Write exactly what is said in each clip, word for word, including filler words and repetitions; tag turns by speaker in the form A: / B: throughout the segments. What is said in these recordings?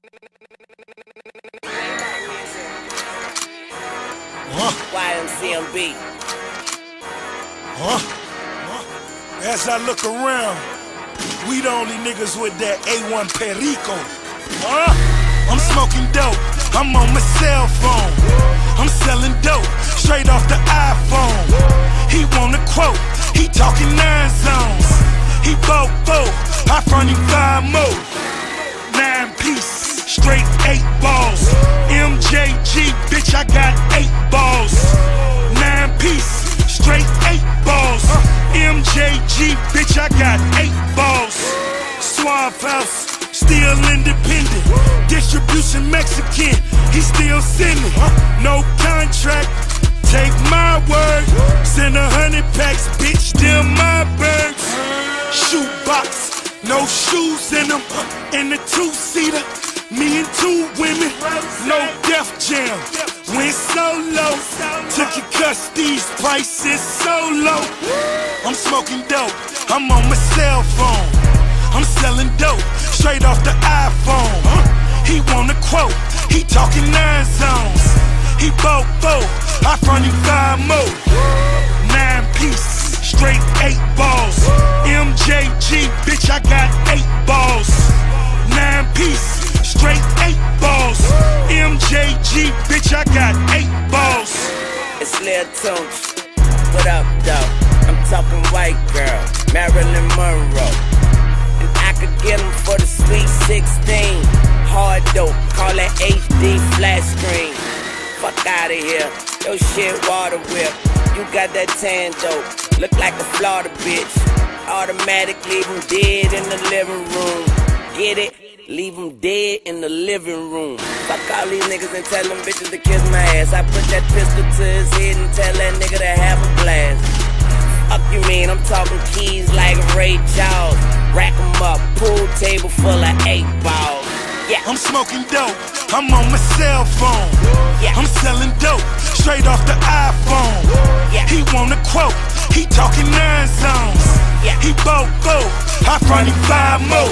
A: Huh?
B: Y M C M B.
A: Huh? Huh? As I look around, we the only niggas with that A one Perico. Huh? I'm smoking dope, I'm on my cell phone. I'm selling dope, straight off the iPhone. He want a quote, he talking nine zones. He bought four, I front him five more. Nine piece, straight eight balls. M J G, bitch, I got eight balls. Nine piece, straight eight balls. M J G, bitch, I got eight balls. Suave House, still independent. Distribution Mexican, he still sending. No contract, take my word. Send a hundred packs, bitch, them my birds. Shoebox, no shoes in them. In the two-seater, me and two women. No Def Jam, went solo. Took your cuss, these prices so low. I'm smoking dope, I'm on my cell phone. I'm selling dope, straight off the iPhone. He want a quote, he talking nine zones. He bought four, I front him five more. Nine piece, straight eight balls. M J G, bitch, I got eight balls. Nine piece, straight eight balls. M J G, bitch, I got eight balls.
B: It's Lil Tunch. What up, though? I'm talking white girl, Marilyn Monroe. And I could get them for the sweet sixteen. Hard dope, call it H D flat screen. Fuck out of here, your shit water whip. You got that tan dope, look like a Florida bitch. Automatic, leave him dead in the living room. Get it? Leave him dead in the living room. Fuck all these niggas and tell them bitches to kiss my ass. I put that pistol to his head and tell that nigga to have a blast. Fuck you mean, I'm talking keys like Ray Charles. Rack 'em up, pool table full of eight balls. Yeah.
A: I'm smoking dope, I'm on my cell phone.
B: Yeah.
A: I'm selling dope, straight off the iPhone.
B: Yeah.
A: He want a quote, he talking nine zones.
B: Yeah.
A: He bought four, I front him five more.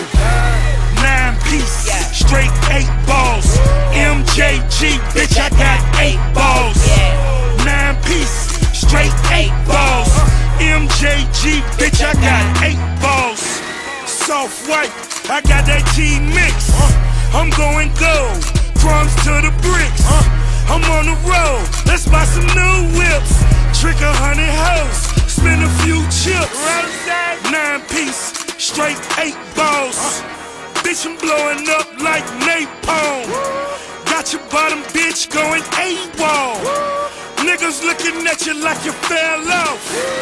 A: Nine piece,
B: Yeah.
A: straight eight balls. M J G, bitch, I got eight balls.
B: Yeah.
A: Nine piece, straight eight balls. M J G, bitch, I got eight balls. Soft white, I got that G mix. I'm going gold, crumbs to the bricks. I'm on the road, let's buy some new whips. Trick a hundred hoes, spend a few chips. Nine piece, straight eight balls. Bitch, I'm blowing up like napalm. Got your bottom bitch going AWOL. Niggas looking at you like you fell off.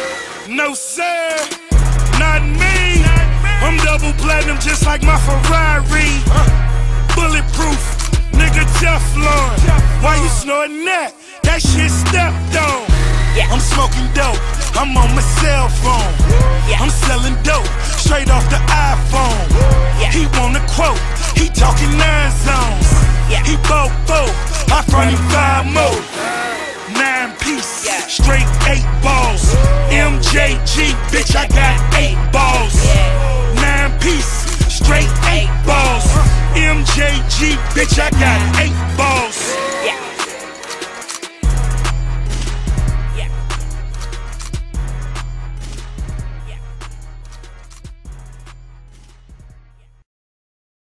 A: No sir, not me. I'm double platinum just like my Ferrari. Bulletproof, nigga Teflon. Why you snorting that? That shit stepped on.
B: Yeah.
A: I'm smoking dope, I'm on my cell phone.
B: Yeah.
A: I'm selling dope, straight off the iPhone.
B: Yeah.
A: He want a quote, he talking nine zones.
B: Yeah.
A: He bought four, I front him five more. Nine piece,
B: Yeah.
A: straight eight balls. M J G, bitch, I got eight balls.
B: Yeah.
A: Nine piece, straight eight balls. M J G, bitch, I got eight balls.